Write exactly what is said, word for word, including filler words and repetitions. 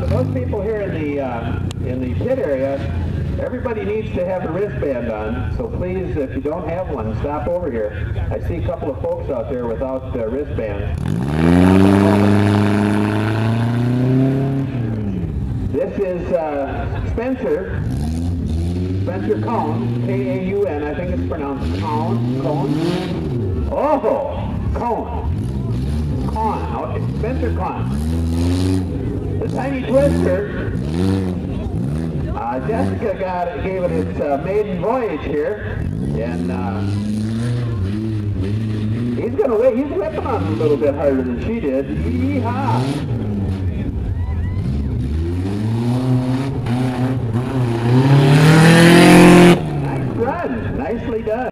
those people here in the uh, in the pit area, everybody needs to have a wristband on. So please, if you don't have one, stop over here. I see a couple of folks out there without uh, wristbands. This is uh, Spencer. Spencer Cohn, K A U N, I think it's pronounced Cohn, Cohn. Oh, Cohn. Cohn, okay, Spencer Cohn. The Tiny Twister, uh, Jessica got it, gave it its uh, maiden voyage here, and uh, he's gonna wait, he's whipping on a little bit harder than she did. Yee-haw!